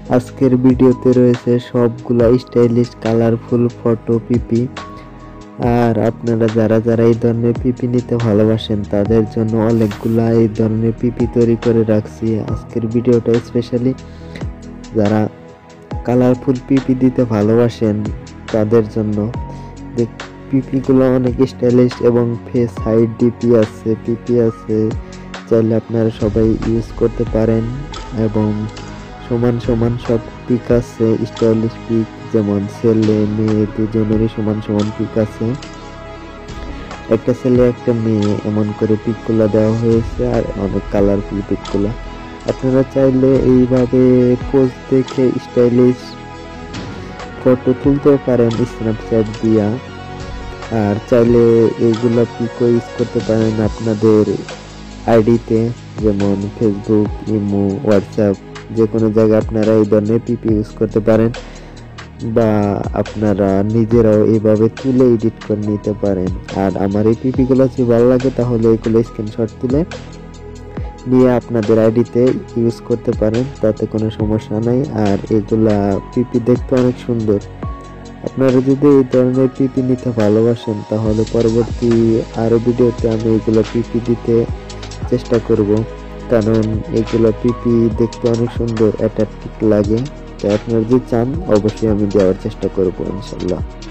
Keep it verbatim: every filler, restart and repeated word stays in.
আজকের ভিডিওতে রয়েছে সবগুলা stylish colourful photo P. P আপনারা যারা যারা এই ধরনের পিপি নিতে ভালোবাসেন তাদের জন্য অনেকগুলা এই ধরনের পিপি তৈরি করে রাখছি। আজকের ভিডিওটা স্পেশালি যারা কালারফুল পিপি দিতে ভালোবাসেন তাদের জন্য। পিপিগুলো অনেক স্টাইলিশ এবং ফেস হাইড ডিপি আছে, পিপি আছে, চাইলে আপনারা সবাই ইউজ করতে পারেন। এবং সমান সমান সব পিক আছে, স্টাইলিশ পিক, যেমন ছেলে মেয়ে দুজনেরই সমান সমান পিক আছে। একটা ছেলে একটা মেয়ে এমন করে পিকগুলো দেওয়া হয়েছে, আর অনেক কালারফুল পিকগুলো। আপনারা চাইলে এইভাবে পোজ দেখে স্টাইলিশ ফটো তুলতেও পারেন স্ন্যাপচ্যাট দিয়া। আর চাইলে এইগুলো পিকও ইউজ করতে পারেন আপনাদের আইডিতে, যেমন ফেসবুক, ইমো, হোয়াটসঅ্যাপ, যে কোনো জায়গায় আপনারা এই ধরনের পিপি ইউজ করতে পারেন। বা আপনারা নিজেরাও এইভাবে তুলে এডিট করে নিতে পারেন। আর আমার এই পিপিগুলো যদি ভালো লাগে তাহলে এগুলো স্ক্রিনশট তুলে নিয়ে আপনাদের আইডিতে ইউজ করতে পারেন, তাতে কোনো সমস্যা নাই। আর এগুলা পিপি দেখতে অনেক সুন্দর। আপনারা যদি এই ধরনের পিপি নিতে ভালোবাসেন তাহলে পরবর্তী আরো ভিডিওতে আমি এগুলো পিপি দিতে চেষ্টা করব, কারণ এগুলো পিপি দেখতে অনেক সুন্দর, অ্যাট্রাকটিভ লাগে। তো আপনারা যদি চান অবশ্যই আমি দেওয়ার চেষ্টা করব ইনশাল্লাহ।